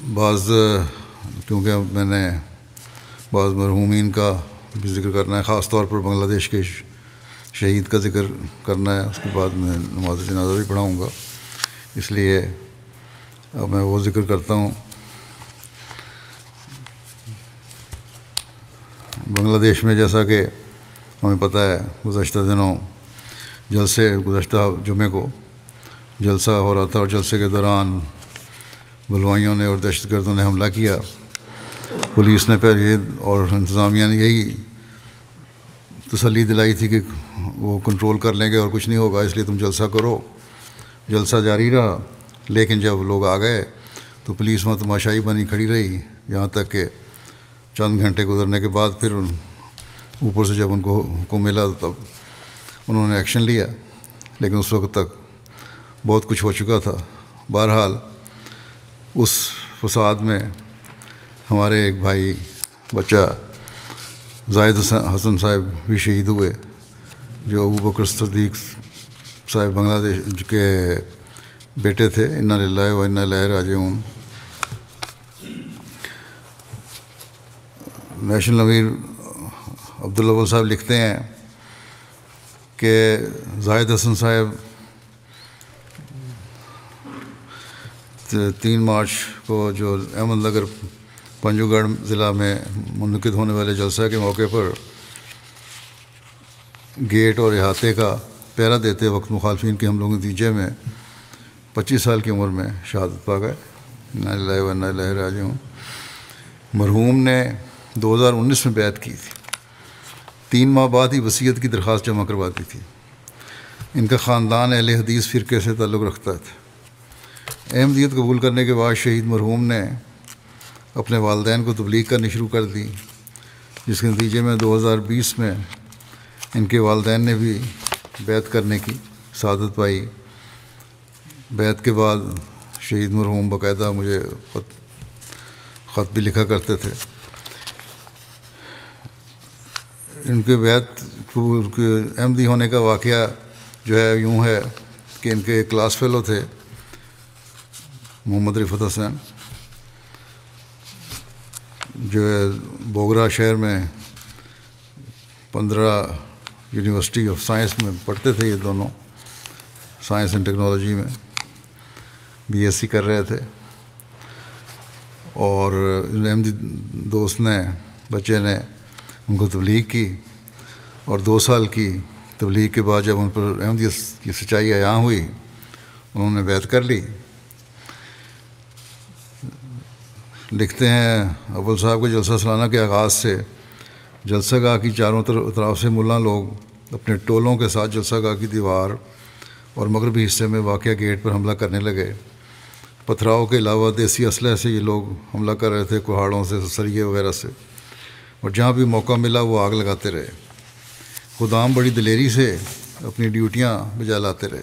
بعض کیونکہ میں نے بعض مرحومین کا بھی ذکر کرنا ہے، خاص طور پر بنگلہ دیش کے شہید کا ذکر کرنا ہے، اس کے بعد میں نماز جنازہ بھی پڑھاؤں گا، اس لیے اب میں وہ ذکر کرتا ہوں۔ بنگلہ دیش میں جیسا کہ ہمیں پتہ ہے گزشتہ دنوں گزشتہ جمعے کو جلسہ ہو رہا تھا، اور جلسے کے دوران بلوائیوں نے اور دہشت گردوں نے حملہ کیا۔ پولیس نے پہلے اور انتظامیہ نے یہی تسلی دلائی تھی کہ وہ کنٹرول کر لیں گے اور کچھ نہیں ہوگا، اس لیے تم جلسہ کرو۔ جلسہ جاری رہا، لیکن جب لوگ آ گئے تو پولیس وہاں تماشائی بنی کھڑی رہی، یہاں تک کہ چند گھنٹے گزرنے کے بعد پھر اوپر سے جب ان کو حکم ملا تب انہوں نے ایکشن لیا، لیکن اس وقت تک بہت کچھ ہو چکا تھا۔ بہرحال اس فساد میں ہمارے ایک بھائی بچہ زاہد حسن صاحب بھی شہید ہوئے، جو ابوبکر صدیق صاحب بنگلہ دیش کے بیٹے تھے۔ انا للہ و انا الیہ راجعون۔ نیشنل امیر عبدالاول صاحب لکھتے ہیں کہ زاہد حسن صاحب 3 مارچ کو جو احمد نگر پنجو گڑھ ضلع میں منعقد ہونے والے جلسہ کے موقع پر گیٹ اور احاطے کا پہرا دیتے وقت مخالفین کے حملوں کے نتیجے میں 25 سال کی عمر میں شہادت پا گئے۔ انا للہ و انا الیہ راجعون۔ مرحوم نے 2019 میں بیعت کی تھی، 3 ماہ بعد ہی وصیت کی درخواست جمع کروا دی تھی۔ ان کا خاندان اہل حدیث فرقے سے تعلق رکھتا تھا۔ احمدیت قبول کرنے کے بعد شہید مرحوم نے اپنے والدین کو تبلیغ کرنی شروع کر دی، جس کے نتیجے میں 2020 میں ان کے والدین نے بھی بیعت کرنے کی سعادت پائی۔ بیعت کے بعد شہید مرحوم باقاعدہ مجھے خط بھی لکھا کرتے تھے۔ ان کے بیعت کے احمدی ہونے کا واقعہ جو ہے یوں ہے کہ ان کے کلاس فیلو تھے محمد رفعت حسین، جو ہے بوگرا شہر میں 15 یونیورسٹی آف سائنس میں پڑھتے تھے۔ یہ دونوں سائنس اینڈ ٹیکنالوجی میں بی ایس سی کر رہے تھے، اور احمدی دوست نے بچے نے ان کو تبلیغ کی، اور 2 سال کی تبلیغ کے بعد جب ان پر احمدیت کی سچائی عیاں ہوئی، انہوں نے بیعت کر لی۔ لکھتے ہیں اول صاحب کے جلسہ سالانہ کے آغاز سے جلسہ گاہ کی چاروں طرف سے ملا لوگ اپنے ٹولوں کے ساتھ جلسہ گاہ کی دیوار اور مغربی حصے میں واقع گیٹ پر حملہ کرنے لگے۔ پتھراؤ کے علاوہ دیسی اسلحے سے یہ لوگ حملہ کر رہے تھے، کہاڑوں سے، سریے وغیرہ سے، اور جہاں بھی موقع ملا وہ آگ لگاتے رہے۔ خدام بڑی دلیری سے اپنی ڈیوٹیاں بجا لاتے رہے۔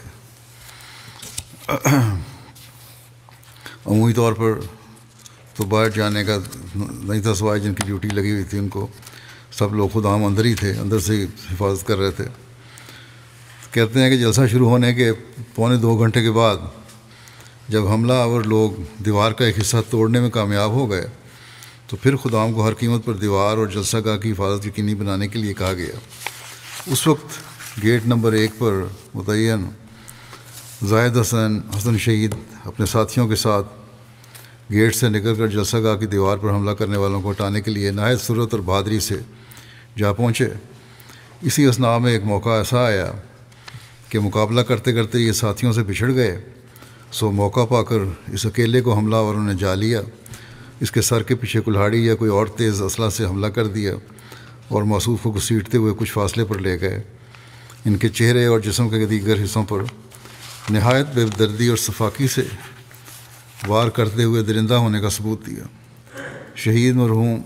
عمومی طور پر تو باہر جانے کا نہیں تھا، سوائے جن کی ڈیوٹی لگی ہوئی تھی ان کو، سب لوگ خدام اندر ہی تھے، اندر سے حفاظت کر رہے تھے۔ کہتے ہیں کہ جلسہ شروع ہونے کے 1.25 گھنٹے کے بعد جب حملہ آور لوگ دیوار کا ایک حصہ توڑنے میں کامیاب ہو گئے تو پھر خدام کو ہر قیمت پر دیوار اور جلسہ گاہ کی حفاظت یقینی بنانے کے لیے کہا گیا۔ اس وقت گیٹ نمبر 1 پر متعین زاہد حسن شہید اپنے ساتھیوں کے ساتھ گیٹ سے نکل کر جلسہ گاہ کی دیوار پر حملہ کرنے والوں کو ہٹانے کے لیے نہایت سرعت اور بہادری سے جا پہنچے۔ اسی اثناء میں ایک موقع ایسا آیا کہ مقابلہ کرتے کرتے یہ ساتھیوں سے بچھڑ گئے، سو موقع پا کر اس اکیلے کو حملہ آوروں نے جا لیا، اس کے سر کے پیچھے کلہاڑی یا کوئی اور تیز اسلحہ سے حملہ کر دیا اور موصوف کو گھسیٹتے ہوئے کچھ فاصلے پر لے گئے۔ ان کے چہرے اور جسم کے دیگر حصوں پر نہایت بے دردی اور صفاقی سے وار کرتے ہوئے درندہ ہونے کا ثبوت دیا۔ شہید مرحوم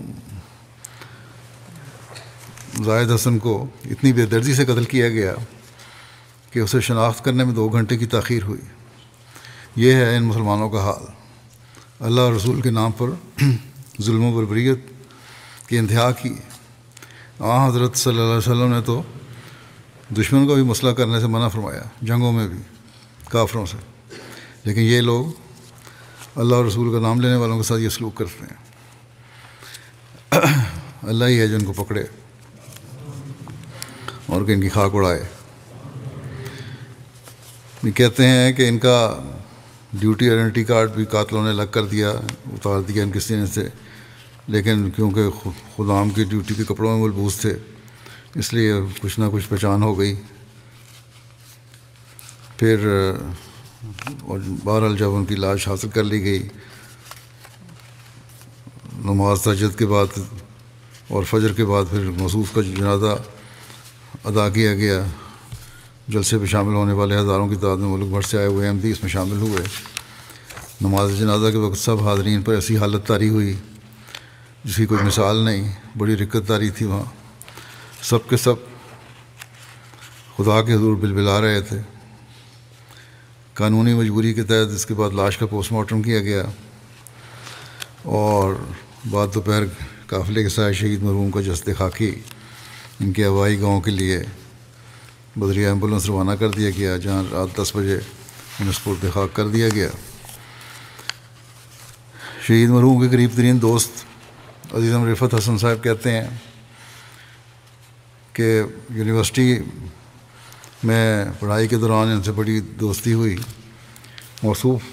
زاہد حسن کو اتنی بے دردی سے قتل کیا گیا کہ اسے شناخت کرنے میں 2 گھنٹے کی تاخیر ہوئی۔ یہ ہے ان مسلمانوں کا حال۔ اللہ اور رسول کے نام پر ظلم و بربریت کی انتہا کی۔ حضرت صلی اللہ علیہ وسلم نے تو دشمن کو بھی مسلح کرنے سے منع فرمایا، جنگوں میں بھی کافروں سے، لیکن یہ لوگ اللہ اور رسول کا نام لینے والوں کے ساتھ یہ سلوک کرتے ہیں۔ اللہ ہی ہے جو ان کو پکڑے اور کہ ان کی خاک اڑائے۔ یہ کہتے ہیں کہ ان کا ڈیوٹی آئیڈینٹی کارڈ بھی قاتلوں نے الگ کر دیا، اتار دیا ان کے سینے سے، لیکن کیونکہ خدام کی ڈیوٹی کے کپڑوں میں ملبوس تھے اس لیے کچھ نہ کچھ پہچان ہو گئی۔ پھر اور بہرحال جب ان کی لاش حاصل کر لی گئی، نماز تہجد کے بعد اور فجر کے بعد پھر موصوف کا جنازہ ادا کیا گیا۔ جلسے پہ شامل ہونے والے ہزاروں کی تعداد میں ملک بھر سے آئے ہوئے احمدی اس میں شامل ہوئے۔ نماز جنازہ کے وقت سب حاضرین پر ایسی حالت طاری ہوئی جس کی کوئی مثال نہیں، بڑی رکت طاری تھی وہاں۔ سب کے سب خدا کے حضور بلبلا رہے تھے۔ قانونی مجبوری کے تحت اس کے بعد لاش کا پوسٹ مارٹم کیا گیا اور بعد دوپہر قافلے کے ساتھ شہید مرحوم کا جسد خاکی ان کے آبائی گاؤں کے لیے بذریعہ ایمبولنس روانہ کر دیا گیا، جہاں رات 10 بجے انہیں سپرد خاک کر دیا گیا۔ شہید مرحوم کے قریب ترین دوست عزیزم رفعت حسن صاحب کہتے ہیں کہ یونیورسٹی میں پڑھائی کے دوران ان سے بڑی دوستی ہوئی۔ موصوف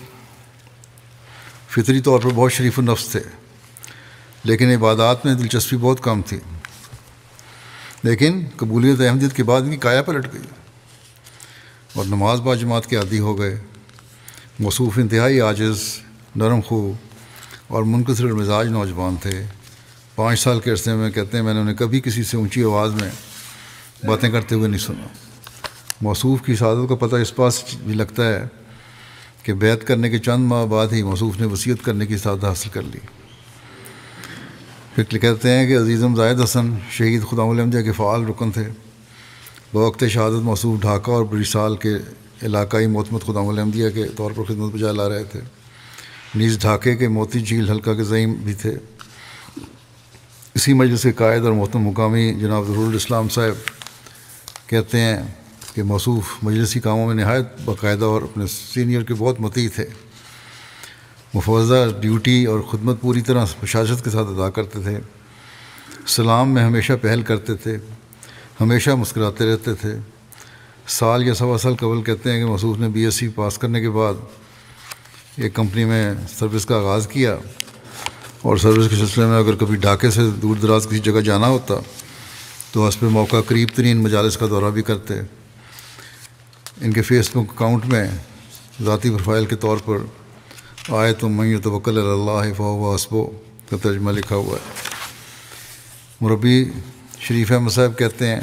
فطری طور پر بہت شریف النفس تھے، لیکن عبادات میں دلچسپی بہت کم تھی۔ لیکن قبولیت احمدیت کے بعد ان کی کایا پلٹ گئی اور نماز با جماعت کے عادی ہو گئے۔ موصوف انتہائی عاجز، نرم خو اور منکسر المزاج نوجوان تھے۔ 5 سال کے عرصے میں کہتے ہیں میں نے انہیں کبھی کسی سے اونچی آواز میں باتیں کرتے ہوئے نہیں سنا۔ موصوف کی سعادت کا پتہ اس پاس بھی لگتا ہے کہ بیعت کرنے کے چند ماہ بعد ہی موصوف نے وصیت کرنے کی سعادت حاصل کر لی۔ پھر کہتے ہیں کہ عزیزم زاہد حسن شہید خدام الانبیاء کے فعال رکن تھے۔ بوقت شہادت موصوف ڈھاکہ اور بریسال کے علاقائی معتمد خدام الانبیاء کے طور پر خدمت بجا لا رہے تھے۔ نیز ڈھاکے کے موتی جھیل حلقہ کے زعیم بھی تھے۔ اسی مجلس کے قائد اور محترم مقامی جناب ظہور الاسلام صاحب کہتے ہیں کہ موصوف مجلسی کاموں میں نہایت باقاعدہ اور اپنے سینئر کے بہت مطیع تھے۔ مفوضہ ڈیوٹی اور خدمت پوری طرح بشاشت کے ساتھ ادا کرتے تھے۔ سلام میں ہمیشہ پہل کرتے تھے، ہمیشہ مسکراتے رہتے تھے۔ سال یا سوا سال قبل کہتے ہیں کہ موصوف نے بی ایس سی پاس کرنے کے بعد ایک کمپنی میں سروس کا آغاز کیا اور سروس کے سلسلے میں اگر کبھی ڈھاکے سے دور دراز کسی جگہ جانا ہوتا تو اس پہ موقع قریب ترین مجالس کا دورہ بھی کرتے۔ ان کے فیس بک اکاؤنٹ میں ذاتی پروفائل کے طور پر آئے تم من یتوکل علی اللہ فہو حسبہ کا ترجمہ لکھا ہوا ہے۔ مربی شریف احمد صاحب کہتے ہیں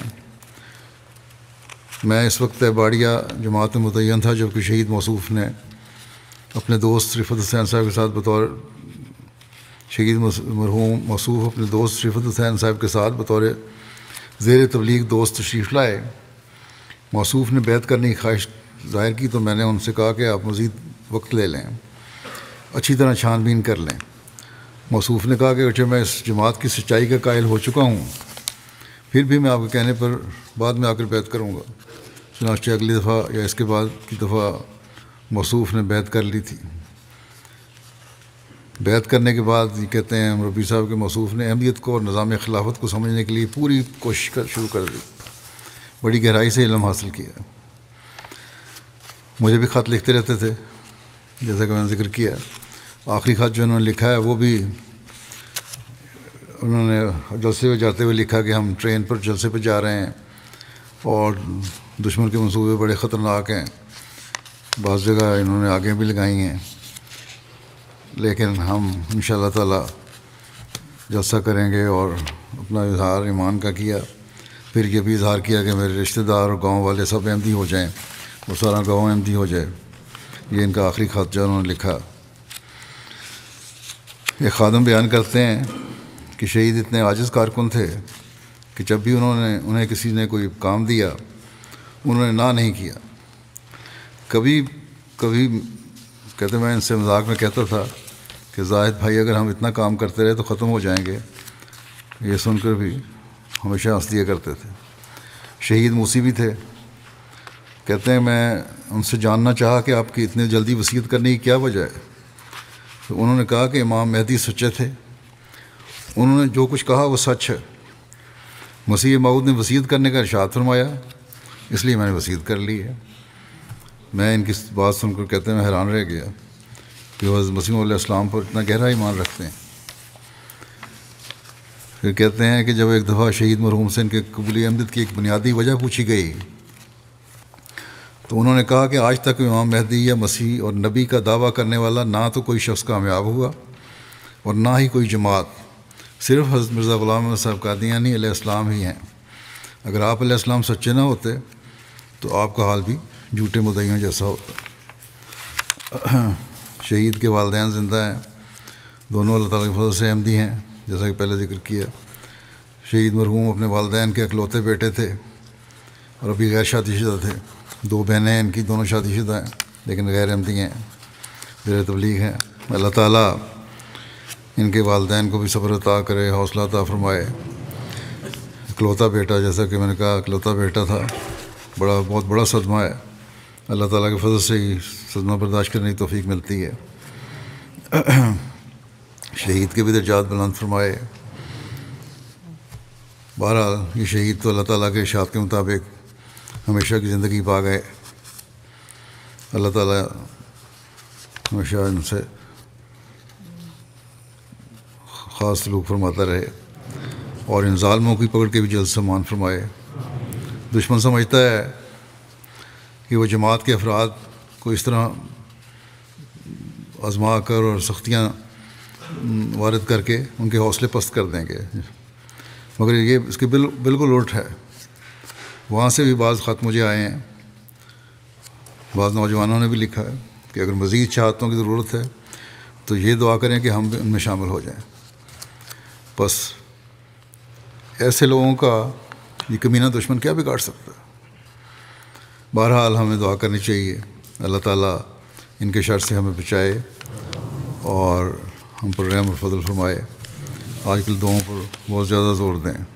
میں اس وقت باڑیا جماعت میں متعین تھا جبکہ شہید موصوف نے اپنے دوست رفعت حسین صاحب کے ساتھ بطور شہید مرحوم موصوف اپنے دوست رفعت حسین صاحب کے ساتھ بطور زیر تبلیغ دوست تشریف لائے۔ موصوف نے بیعت کرنے کی خواہش ظاہر کی تو میں نے ان سے کہا کہ آپ مزید وقت لے لیں، اچھی طرح چھان بین کر لیں۔ موصوف نے کہا کہ اچھا میں اس جماعت کی سچائی کا قائل ہو چکا ہوں، پھر بھی میں آپ کے کہنے پر بعد میں آ کر بیعت کروں گا۔ چنانچہ اگلی دفعہ یا اس کے بعد کی دفعہ موصوف نے بیعت کر لی تھی۔ بیعت کرنے کے بعد یہ کہتے ہیں مربی صاحب کے موصوف نے احمدیت کو اور نظام خلافت کو سمجھنے کے لیے پوری کوشش شروع کر دی، بڑی گہرائی سے علم حاصل کیا۔ مجھے بھی خط لکھتے رہتے تھے جیسا کہ میں نے ذکر کیا۔ آخری خط جو انہوں نے لکھا ہے وہ بھی انہوں نے جلسے پہ جاتے ہوئے لکھا کہ ہم ٹرین پر جلسے پہ جا رہے ہیں اور دشمن کے منصوبے بڑے خطرناک ہیں، بعض جگہ انہوں نے آگیں بھی لگائی ہیں، لیکن ہم انشاءاللہ تعالی جلسہ کریں گے اور اپنا اظہار ایمان کا کیا۔ پھر یہ بھی اظہار کیا کہ میرے رشتہ دار اور گاؤں والے سب احمدی ہو جائیں، وہ سارا گاؤں احمدی ہو جائے۔ یہ ان کا آخری خط جو انہوں نے لکھا۔ ایک خادم بیان کرتے ہیں کہ شہید اتنے عاجز کارکن تھے کہ جب بھی انہیں کسی نے کوئی کام دیا انہوں نے نہ نہیں کیا۔ کبھی کہتے میں ان سے مذاق میں کہتا تھا کہ زاہد بھائی اگر ہم اتنا کام کرتے رہے تو ختم ہو جائیں گے، یہ سن کر بھی ہمیشہ ہنس دیا کرتے تھے۔ شہید موسی بھی تھے، کہتے ہیں میں ان سے جاننا چاہا کہ آپ کی اتنی جلدی وصیت کرنے کی کیا وجہ ہے۔ تو انہوں نے کہا کہ امام مہدی سچے تھے، انہوں نے جو کچھ کہا وہ سچ ہے، مسیح موعود نے وصیت کرنے کا ارشاد فرمایا، اس لیے میں نے وصیت کر لی ہے۔ میں ان کی بات سن کر کہتے ہیں میں حیران رہ گیا کہ وہ مسیح علیہ السلام پر اتنا گہرا ایمان رکھتے ہیں۔ پھر کہتے ہیں کہ جب ایک دفعہ شہید مرحوم سے ان کے قبول احمدیت کی ایک بنیادی وجہ پوچھی گئی تو انہوں نے کہا کہ آج تک امام مہدی یا مسیح اور نبی کا دعویٰ کرنے والا نہ تو کوئی شخص کامیاب ہوا اور نہ ہی کوئی جماعت، صرف حضرت مرزا غلام احمد صاحب قادیانی علیہ السلام ہی ہیں۔ اگر آپ علیہ السلام سچے نہ ہوتے تو آپ کا حال بھی جھوٹے مدعیوں جیسا ہوتا۔ شہید کے والدین زندہ ہیں، دونوں اللہ تعالیٰ کے فضل سے احمدی ہیں، جیسا کہ پہلے ذکر کیا۔ شہید مرحوم اپنے والدین کے اکلوتے بیٹے تھے اور ابھی غیر شادی شدہ تھے۔ 2 بہنیں ہیں ان کی، دونوں شادی شدہ ہیں لیکن غیر احمدی ہیں، زیر تبلیغ ہیں۔ اللہ تعالیٰ ان کے والدین کو بھی صبر عطا کرے، حوصلہ عطا فرمائے۔ اکلوتا بیٹا، جیسا کہ میں نے کہا اکلوتا بیٹا تھا، بہت بڑا صدمہ ہے۔ اللہ تعالیٰ کے فضل سے ہی صدمہ برداشت کرنے کی توفیق ملتی ہے۔ شہید کے بھی درجات بلند فرمائے۔ بہرحال یہ شہید تو اللہ تعالیٰ کے ارشاد کے مطابق ہمیشہ کی زندگی پا گئے۔ اللہ تعالیٰ ہمیشہ ان سے خاص سلوک فرماتا رہے اور ان ظالموں کی پکڑ کے بھی جلد سامان فرمائے۔ دشمن سمجھتا ہے کہ وہ جماعت کے افراد کو اس طرح آزما کر اور سختیاں وارد کر کے ان کے حوصلے پست کر دیں گے، مگر یہ اس کے بالکل الٹ ہے۔ وہاں سے بھی بعض خط مجھے آئے ہیں، بعض نوجوانوں نے بھی لکھا ہے کہ اگر مزید چاہتوں کی ضرورت ہے تو یہ دعا کریں کہ ہم بھی ان میں شامل ہو جائیں۔ بس ایسے لوگوں کا یہ کمینہ دشمن کیا بگاڑ سکتا ہے؟ بہرحال ہمیں دعا کرنی چاہیے اللہ تعالیٰ ان کے شر سے ہمیں بچائے اور ہم پر رحم اور فضل فرمائے۔ آج کل دعاؤں پر بہت زیادہ زور دیں۔